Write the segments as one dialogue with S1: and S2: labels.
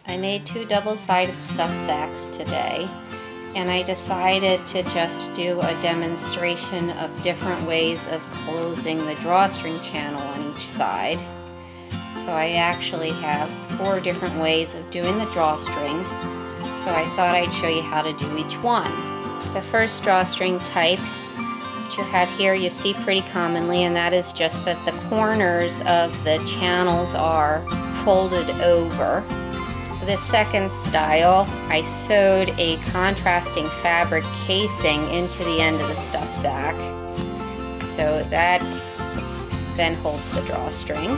S1: I made 2 double-sided stuff sacks today, and I decided to just do a demonstration of different ways of closing the drawstring channel on each side. So I actually have 4 different ways of doing the drawstring, so I thought I'd show you how to do each one. The first drawstring type that you have here you see pretty commonly, and that is just that the corners of the channels are folded over. The second style, I sewed a contrasting fabric casing into the end of the stuff sack, so that then holds the drawstring.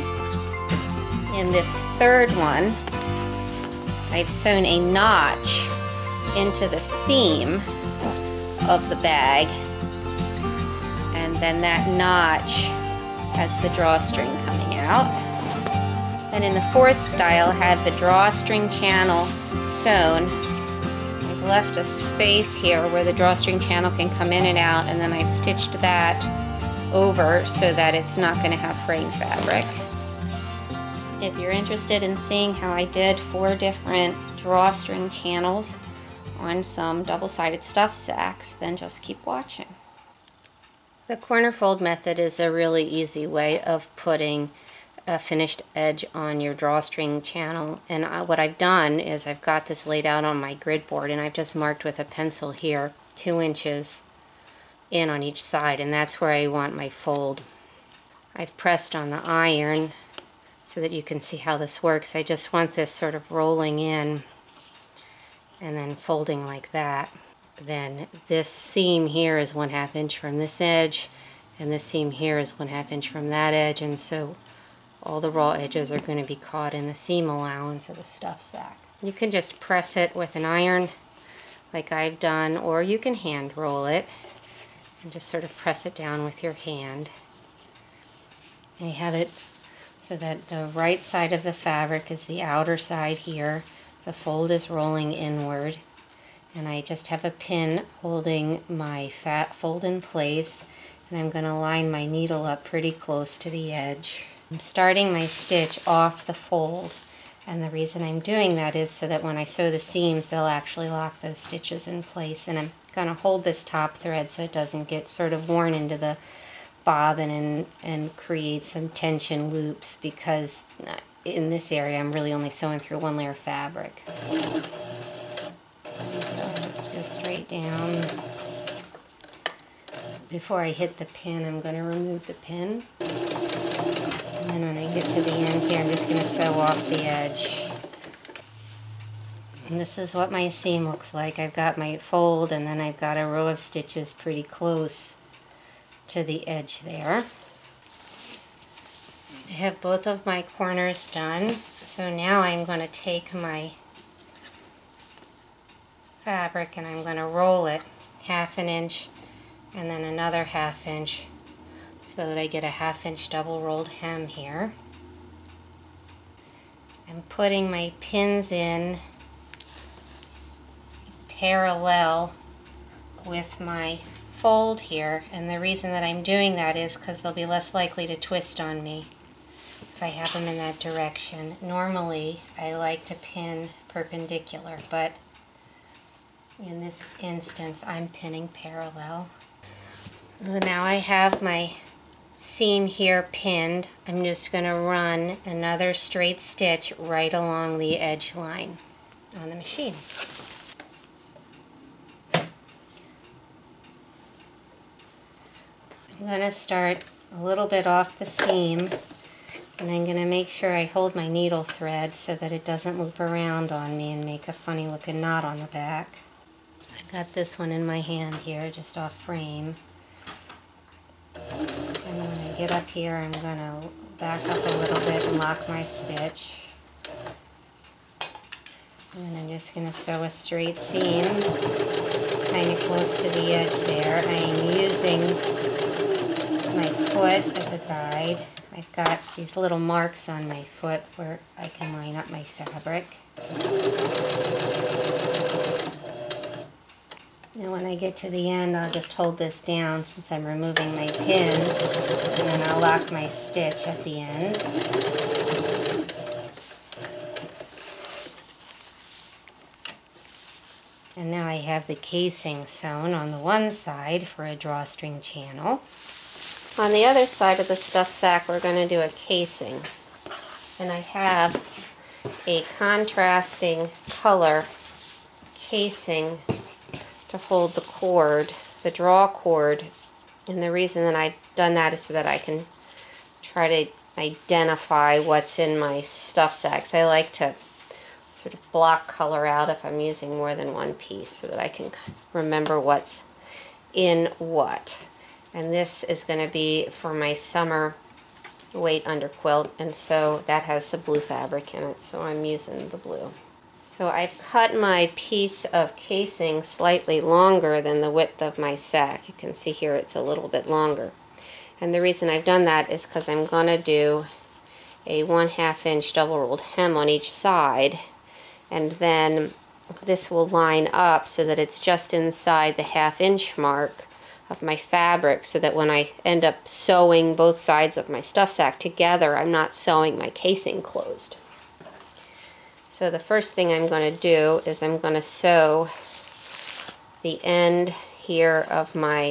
S1: In this third one, I've sewn a notch into the seam of the bag, and then that notch has the drawstring coming out. And in the fourth style, I had the drawstring channel sewn. I've left a space here where the drawstring channel can come in and out, and then I've stitched that over so that it's not going to have fraying fabric. If you're interested in seeing how I did 4 different drawstring channels on some double-sided stuff sacks, then just keep watching. The corner fold method is a really easy way of putting a finished edge on your drawstring channel, and what I've done is I've got this laid out on my grid board, and I've just marked with a pencil here 2 inches in on each side, and that's where I want my fold. I've pressed on the iron so that you can see how this works. I just want this sort of rolling in and then folding like that. Then this seam here is 1/2 inch from this edge, and this seam here is 1/2 inch from that edge, and so all the raw edges are going to be caught in the seam allowance of the stuff sack. You can just press it with an iron like I've done, or you can hand roll it and just sort of press it down with your hand. I have it so that the right side of the fabric is the outer side here. The fold is rolling inward, and I just have a pin holding my fat fold in place, and I'm going to line my needle up pretty close to the edge. I'm starting my stitch off the fold, and the reason I'm doing that is so that when I sew the seams they'll actually lock those stitches in place, and I'm going to hold this top thread so it doesn't get sort of worn into the bobbin and create some tension loops, because in this area I'm really only sewing through 1 layer of fabric. So I'll just go straight down. Before I hit the pin, I'm going to remove the pin. And then when I get to the end here, I'm just going to sew off the edge. And this is what my seam looks like. I've got my fold, and then I've got a row of stitches pretty close to the edge there. I have both of my corners done. So now I'm going to take my fabric and I'm going to roll it 1/2 inch and then another 1/2 inch, so that I get a 1/2 inch double rolled hem here. I'm putting my pins in parallel with my fold here, and the reason that I'm doing that is because they'll be less likely to twist on me if I have them in that direction. Normally I like to pin perpendicular, but in this instance I'm pinning parallel. So now I have my seam here pinned. I'm just going to run another straight stitch right along the edge line on the machine. I'm going to start a little bit off the seam, and I'm going to make sure I hold my needle thread so that it doesn't loop around on me and make a funny looking knot on the back. I've got this one in my hand here, just off frame. And when I get up here, I'm going to back up a little bit and lock my stitch. And then I'm just going to sew a straight seam kind of close to the edge there. I'm using my foot as a guide. I've got these little marks on my foot where I can line up my fabric. Now when I get to the end, I'll just hold this down since I'm removing my pin, and then I'll lock my stitch at the end. And now I have the casing sewn on the one side for a drawstring channel. On the other side of the stuff sack, we're going to do a casing. And I have a contrasting color casing to hold the cord, the draw cord. And the reason that I've done that is so that I can try to identify what's in my stuff sacks. I like to sort of block color out if I'm using more than one piece so that I can remember what's in what. And this is going to be for my summer weight underquilt, and so that has some blue fabric in it, so I'm using the blue. So I've cut my piece of casing slightly longer than the width of my sack. You can see here it's a little bit longer. And the reason I've done that is because I'm going to do a 1/2 inch double rolled hem on each side, and then this will line up so that it's just inside the 1/2 inch mark of my fabric, so that when I end up sewing both sides of my stuff sack together, I'm not sewing my casing closed. So the first thing I'm going to do is I'm going to sew the end here of my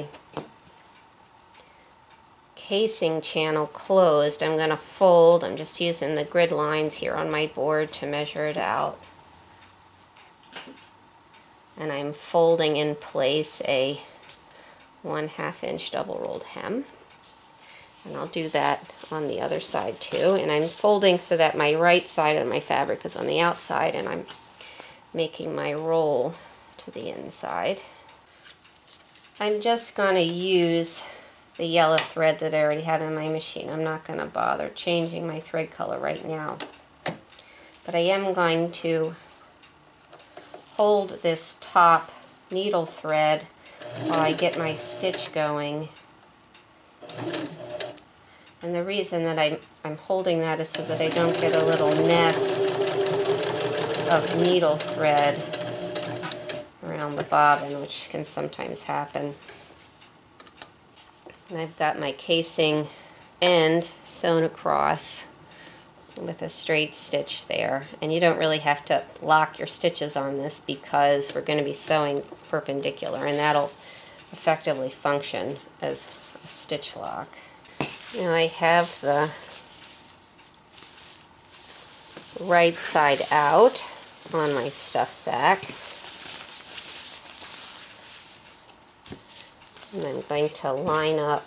S1: casing channel closed. I'm going to fold. I'm just using the grid lines here on my board to measure it out. And I'm folding in place a 1/2 inch double rolled hem. And I'll do that on the other side too. And I'm folding so that my right side of my fabric is on the outside, and I'm making my roll to the inside. I'm just going to use the yellow thread that I already have in my machine. I'm not going to bother changing my thread color right now. But I am going to hold this top needle thread while I get my stitch going. And the reason that I'm holding that is so that I don't get a little nest of needle thread around the bobbin, which can sometimes happen. And I've got my casing end sewn across with a straight stitch there. And you don't really have to lock your stitches on this because we're going to be sewing perpendicular, and that'll effectively function as a stitch lock. Now I have the right side out on my stuff sack. And I'm going to line up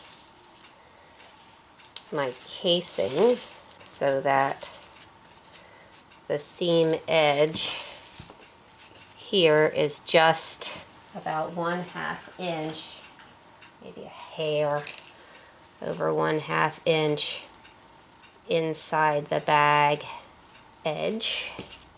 S1: my casing so that the seam edge here is just about 1/2 inch, maybe a hair over 1/2 inch inside the bag edge.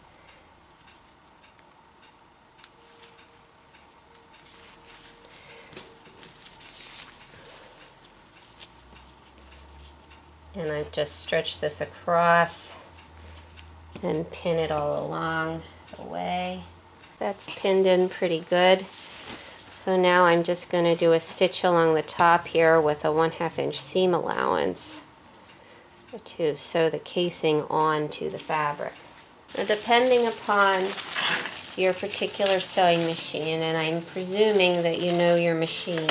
S1: And I've just stretched this across and pin it all along the way. That's pinned in pretty good. So now I'm just going to do a stitch along the top here with a 1/2 inch seam allowance to sew the casing onto the fabric. Now, depending upon your particular sewing machine, and I'm presuming that you know your machine,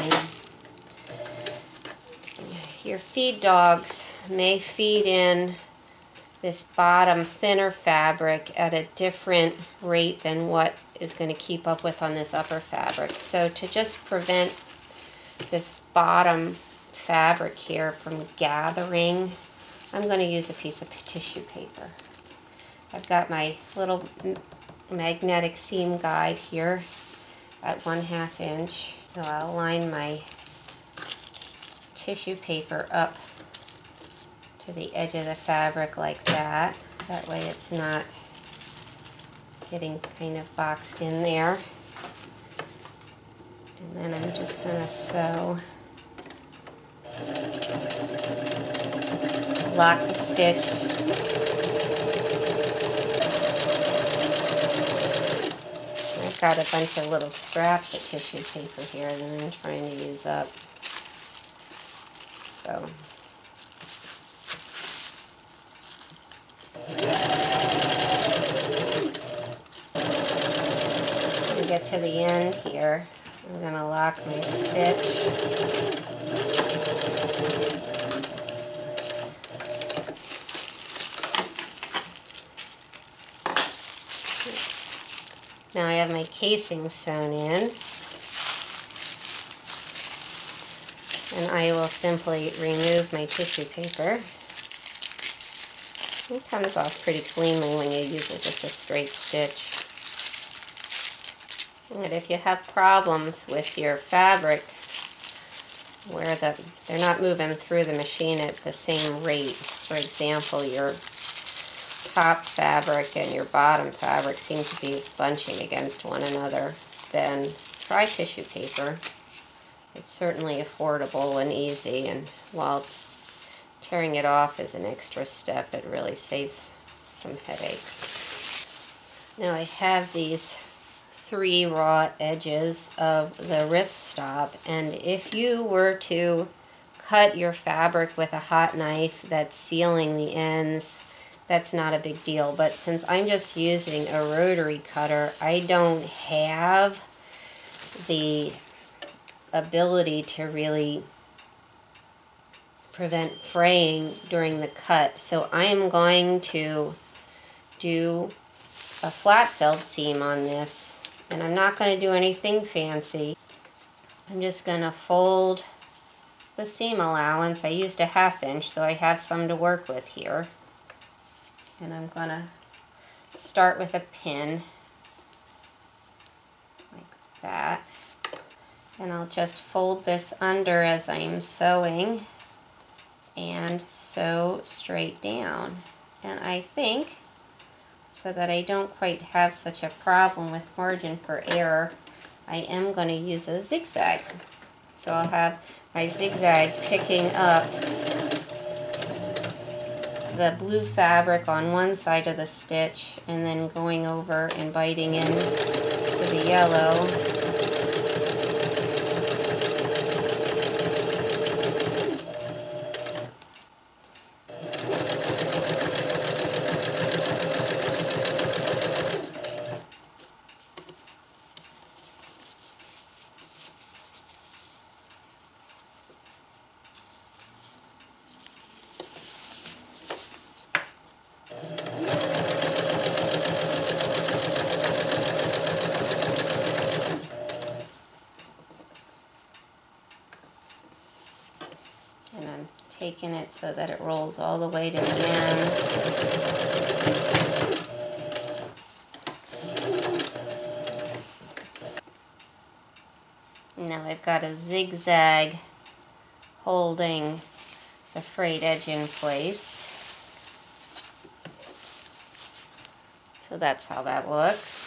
S1: your feed dogs may feed in this bottom thinner fabric at a different rate than what is going to keep up with on this upper fabric. So to just prevent this bottom fabric here from gathering, I'm going to use a piece of tissue paper. I've got my little magnetic seam guide here at 1/2 inch. So I'll line my tissue paper up to the edge of the fabric like that. That way it's not getting kind of boxed in there. And then I'm just going to sew, lock the stitch, I've got a bunch of little scraps of tissue paper here that I'm trying to use up. So get to the end here, I'm going to lock my stitch. Now I have my casing sewn in, and I will simply remove my tissue paper. It comes off pretty cleanly when you use just a straight stitch. And if you have problems with your fabric where they're not moving through the machine at the same rate, for example, your top fabric and your bottom fabric seem to be bunching against one another, then try tissue paper. It's certainly affordable and easy, and while tearing it off is an extra step, it really saves some headaches. Now I have these 3 raw edges of the Ripstop, and if you were to cut your fabric with a hot knife that's sealing the ends, that's not a big deal. But since I'm just using a rotary cutter, I don't have the ability to really prevent fraying during the cut. So I am going to do a flat felt seam on this, and I'm not going to do anything fancy. I'm just going to fold the seam allowance. I used a 1/2 inch, so I have some to work with here. And I'm going to start with a pin like that. And I'll just fold this under as I'm sewing and sew straight down. And I think, so that I don't quite have such a problem with margin for error, I am going to use a zigzag. So I'll have my zigzag picking up the blue fabric on one side of the stitch and then going over and biting in to the yellow. And I'm taking it so that it rolls all the way to the end. Now I've got a zigzag holding the frayed edge in place. So that's how that looks.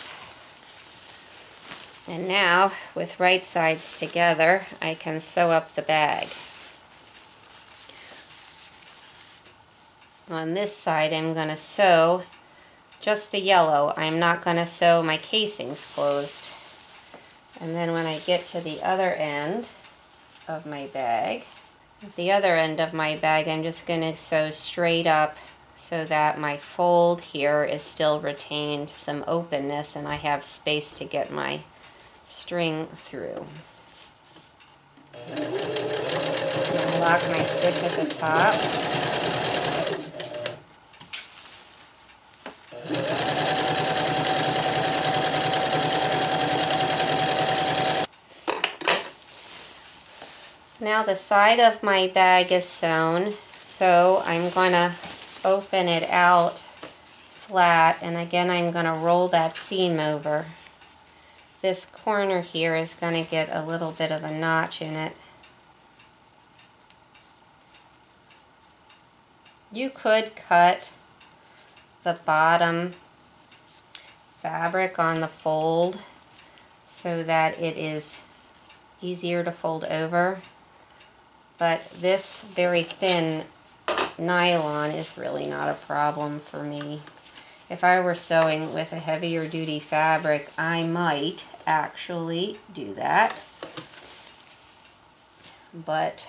S1: And now, with right sides together, I can sew up the bag. On this side, I'm going to sew just the yellow. I'm not going to sew my casings closed. And then when I get to the other end of my bag, at the other end of my bag, I'm just going to sew straight up so that my fold here is still retained some openness and I have space to get my string through. And lock my stitch at the top. Now the side of my bag is sewn, so I'm going to open it out flat, and again I'm going to roll that seam over. This corner here is going to get a little bit of a notch in it. You could cut the bottom fabric on the fold so that it is easier to fold over, but this very thin nylon is really not a problem for me. If I were sewing with a heavier duty fabric, I might actually do that, but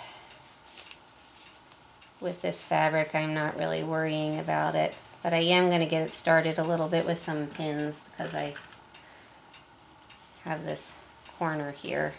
S1: with this fabric I'm not really worrying about it. But I am going to get it started a little bit with some pins because I have this corner here.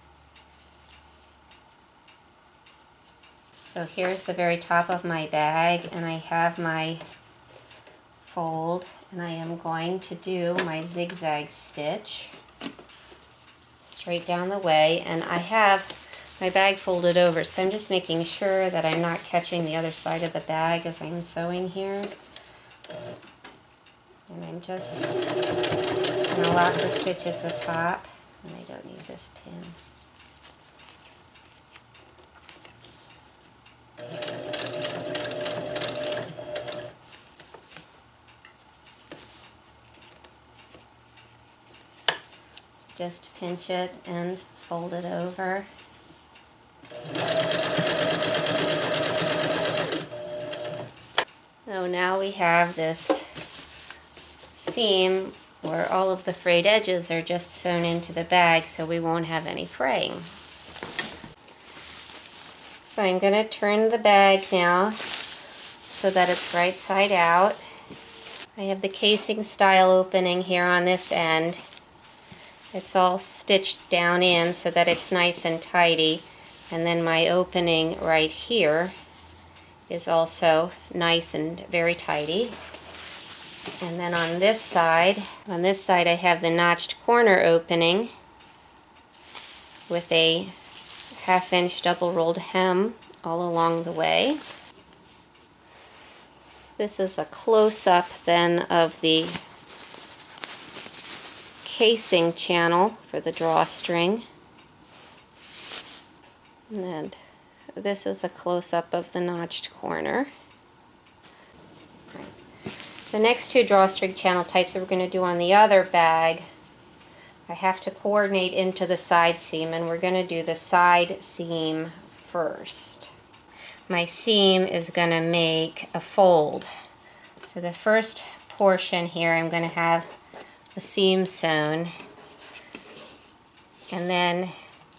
S1: So here's the very top of my bag, and I have my fold, and I am going to do my zigzag stitch straight down the way, and I have my bag folded over, so I'm just making sure that I'm not catching the other side of the bag as I'm sewing here. And I'm just going to lock the stitch at the top, and I don't need this pin. Just pinch it and fold it over. So now we have this seam where all of the frayed edges are just sewn into the bag, so we won't have any fraying. So I'm going to turn the bag now so that it's right side out. I have the casing style opening here on this end. It's all stitched down in so that it's nice and tidy, and then my opening right here is also nice and very tidy. And then on this side I have the notched corner opening with a 1/2 inch double rolled hem all along the way. This is a close-up then of the casing channel for the drawstring, and this is a close-up of the notched corner. The next two drawstring channel types that we're going to do on the other bag, I have to coordinate into the side seam, and we're going to do the side seam first. My seam is going to make a fold. So the first portion here, I'm going to have a seam sewn, and then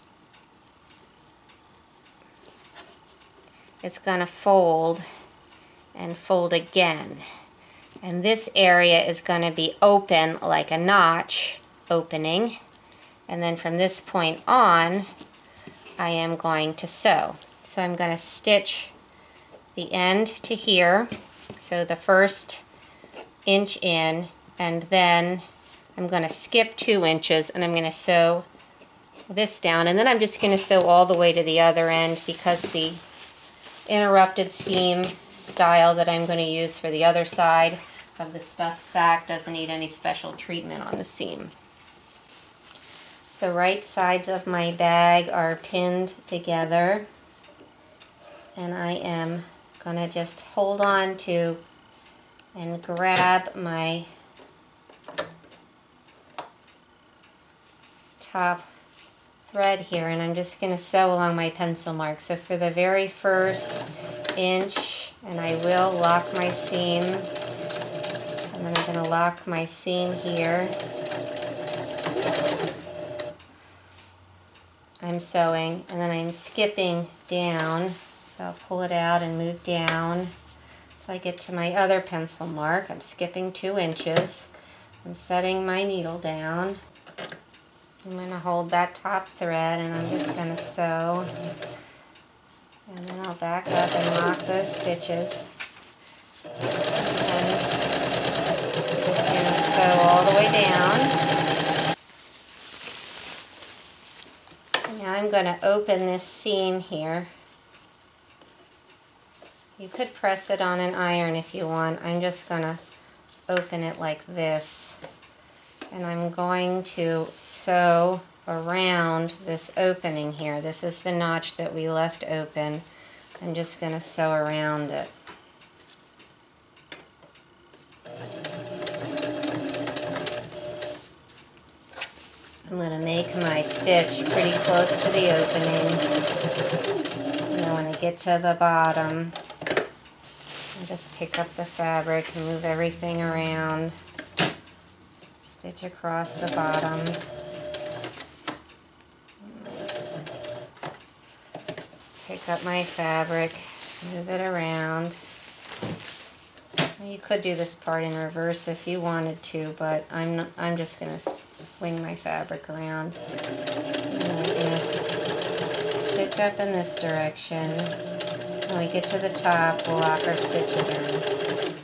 S1: it's going to fold and fold again, and this area is going to be open like a notch opening, and then from this point on I am going to sew. So I'm going to stitch the end to here, so the first inch in, and then I'm going to skip 2 inches and I'm going to sew this down, and then I'm just going to sew all the way to the other end because the interrupted seam style that I'm going to use for the other side of the stuffed sack doesn't need any special treatment on the seam. The right sides of my bag are pinned together, and I am going to just hold on to and grab my top thread here, and I'm just going to sew along my pencil mark. So for the very first inch, and I will lock my seam, and then I'm going to lock my seam here. I'm sewing, and then I'm skipping down, so I'll pull it out and move down till I get to my other pencil mark. I'm skipping 2 inches. I'm setting my needle down. I'm going to hold that top thread, and I'm just going to sew, and then I'll back up and lock those stitches, and just going to sew all the way down. And now I'm going to open this seam here. You could press it on an iron if you want. I'm just going to open it like this. And I'm going to sew around this opening here. This is the notch that we left open. I'm just going to sew around it. I'm going to make my stitch pretty close to the opening. And then when I get to the bottom, I just pick up the fabric and move everything around. Stitch across the bottom. Pick up my fabric, move it around, You could do this part in reverse if you wanted to, but I'm just going to swing my fabric around. And we're going to stitch up in this direction. When we get to the top, we'll lock our stitch again.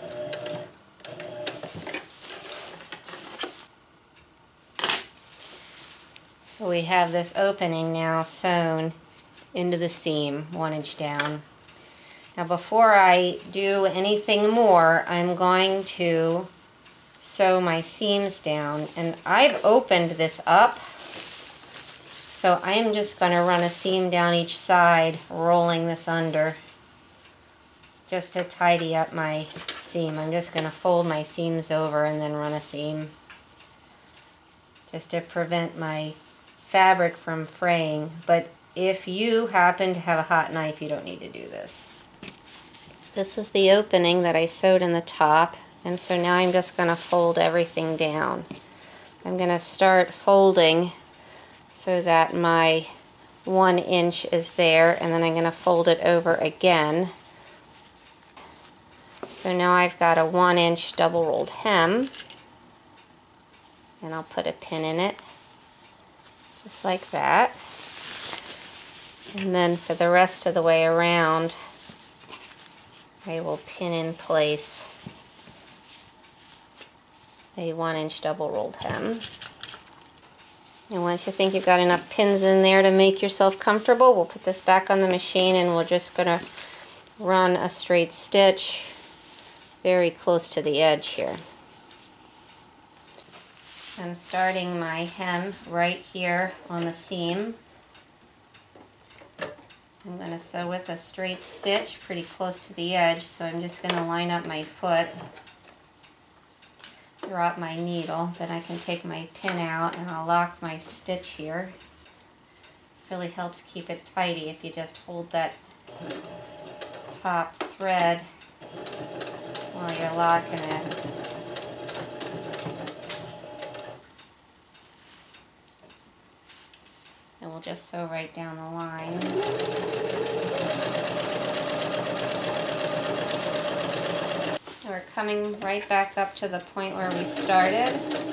S1: So we have this opening now sewn into the seam 1 inch down. Now before I do anything more, I'm going to sew my seams down, and I've opened this up, so I'm just going to run a seam down each side, rolling this under just to tidy up my seam. I'm just going to fold my seams over and then run a seam just to prevent my fabric from fraying. But if you happen to have a hot knife, you don't need to do this. This is the opening that I sewed in the top, and so now I'm just going to fold everything down. I'm going to start folding so that my 1 inch is there, and then I'm going to fold it over again. So now I've got a 1 inch double rolled hem, and I'll put a pin in it just like that. And then for the rest of the way around, I will pin in place a 1 inch double rolled hem. And once you think you've got enough pins in there to make yourself comfortable, we'll put this back on the machine and we're just going to run a straight stitch very close to the edge here. I'm starting my hem right here on the seam. I'm going to sew with a straight stitch pretty close to the edge, so I'm just going to line up my foot, drop my needle, then I can take my pin out and I'll lock my stitch here. Really helps keep it tidy if you just hold that top thread while you're locking it. And we'll just sew right down the line. We're coming right back up to the point where we started.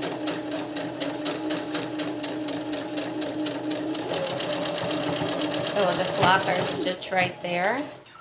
S1: So we'll just lock our stitch right there.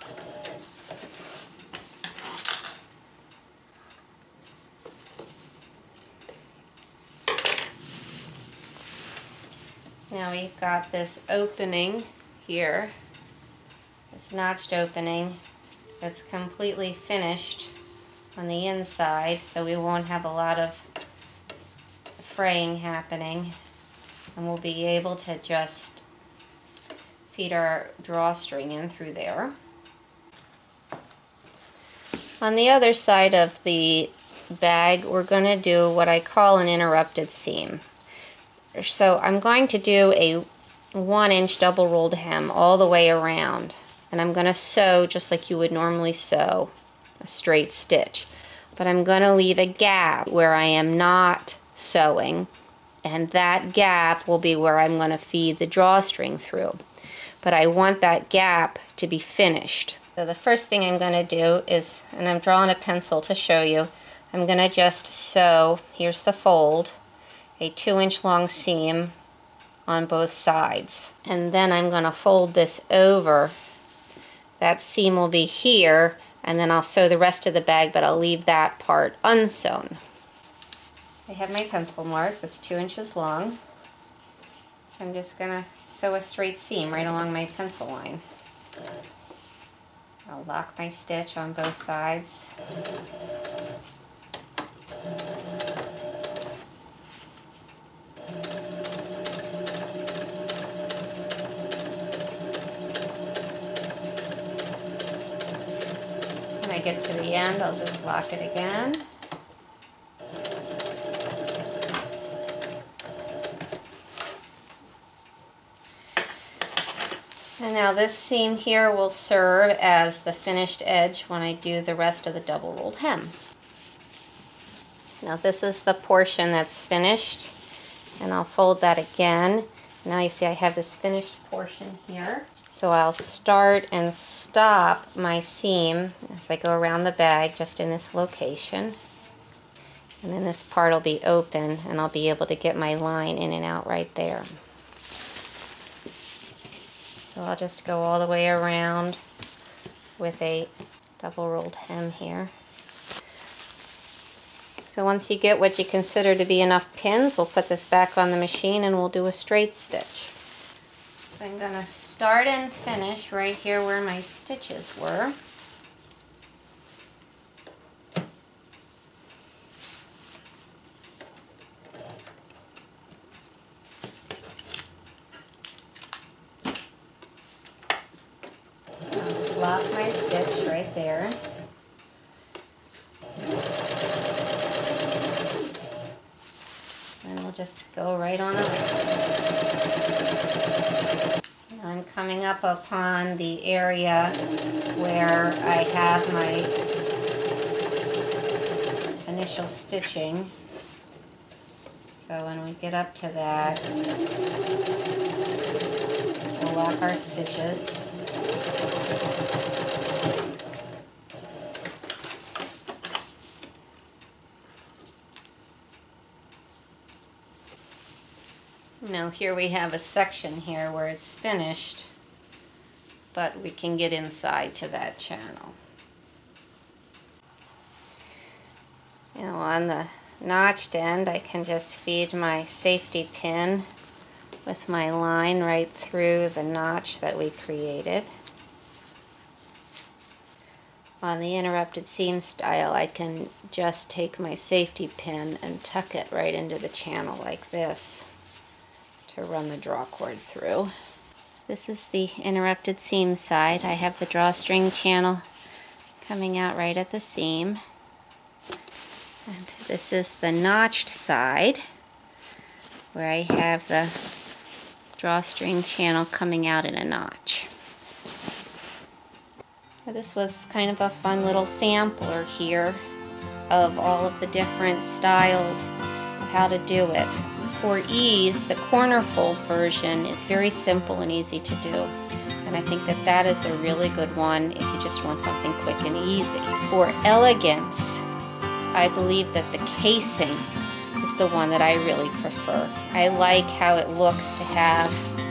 S1: Now we've got this opening here, this notched opening that's completely finished on the inside, so we won't have a lot of fraying happening, and we'll be able to just feed our drawstring in through there. On the other side of the bag, we're going to do what I call an interrupted seam. So I'm going to do a 1 inch double rolled hem all the way around, and I'm going to sew just like you would normally sew a straight stitch, but I'm going to leave a gap where I am not sewing, and that gap will be where I'm going to feed the drawstring through. But I want that gap to be finished. So the first thing I'm going to do is, and I'm drawing a pencil to show you, I'm going to just sew, here's the fold, a 2 inch long seam on both sides. And then I'm going to fold this over. That seam will be here, and then I'll sew the rest of the bag, but I'll leave that part unsewn. I have my pencil mark that's 2 inches long. So I'm just going to sew a straight seam right along my pencil line. I'll lock my stitch on both sides. When I get to the end, I'll just lock it again. And now this seam here will serve as the finished edge when I do the rest of the double rolled hem. Now this is the portion that's finished, and I'll fold that again, Now you see I have this finished portion here. So I'll start and stop my seam as I go around the bag just in this location. And then this part will be open and I'll be able to get my line in and out right there. So I'll just go all the way around with a double rolled hem here. So once you get what you consider to be enough pins, we'll put this back on the machine and we'll do a straight stitch. So I'm going to start and finish right here where my stitches were. I'll just lock my stitch right there. And we'll just go right on around. Now I'm coming up upon the area where I have my initial stitching. So when we get up to that, we'll lock our stitches. Now here we have a section here where it's finished, but we can get inside to that channel. Now on the notched end I can just feed my safety pin with my line right through the notch that we created. On the interrupted seam style I can just take my safety pin and tuck it right into the channel like this to run the draw cord through. This is the interrupted seam side. I have the drawstring channel coming out right at the seam. And this is the notched side where I have the drawstring channel coming out in a notch. Now this was kind of a fun little sampler here of all of the different styles of how to do it. For ease, the corner fold version is very simple and easy to do, and I think that that is a really good one if you just want something quick and easy. For elegance, I believe that the casing is the one that I really prefer. I like how it looks to have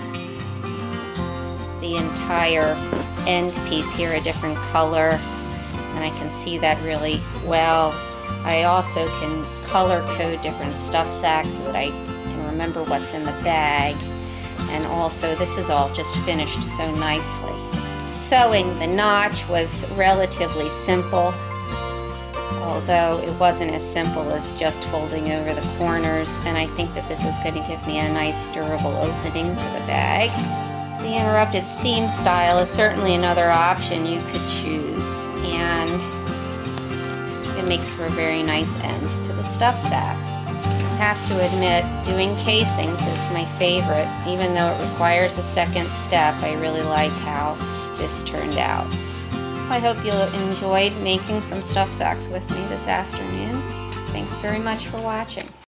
S1: the entire end piece here a different color, and I can see that really well. I also can color code different stuff sacks so that I can remember what's in the bag, and also this is all just finished so nicely. Sewing the notch was relatively simple, although it wasn't as simple as just folding over the corners, and I think that this is going to give me a nice durable opening to the bag. The interrupted seam style is certainly another option you could choose, and it makes for a very nice end to the stuff sack. I have to admit, doing casings is my favorite. Even though it requires a second step, I really like how this turned out. I hope you enjoyed making some stuff sacks with me this afternoon. Thanks very much for watching.